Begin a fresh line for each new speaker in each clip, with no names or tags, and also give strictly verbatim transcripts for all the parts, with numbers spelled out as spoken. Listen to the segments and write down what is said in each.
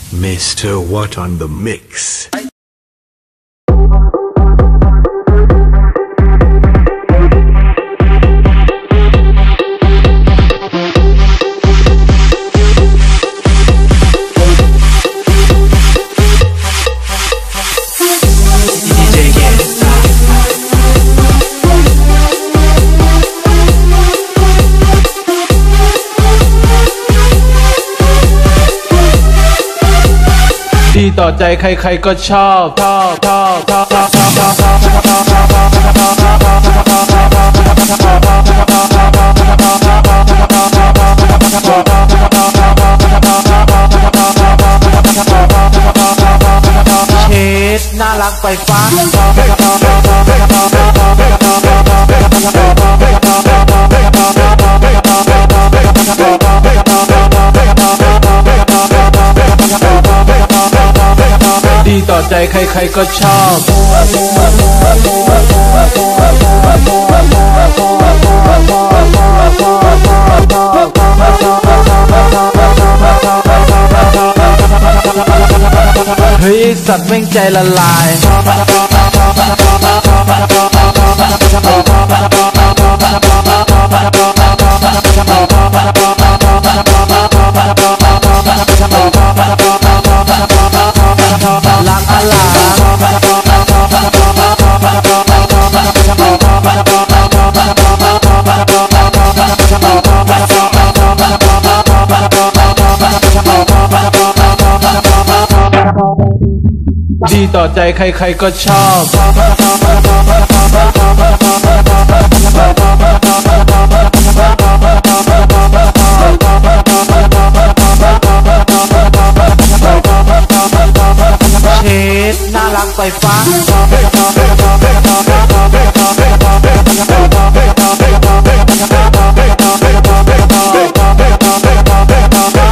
Mister What on the mix.
ที่ต่อใจใครๆก็ชอบชอบชอบชอบชอบชอบชอบเช็ดน่ารักไฟฟ้าดีต่อใจใครๆก็ชอบเฮ้ยสัตว์แม่งใจละลายล้างอาลาดีต่อใจใครๆก็ชอบเช็ดน่ารักไฟฟ้า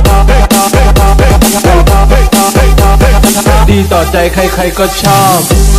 ดีต่อใจใครๆก็ชอบ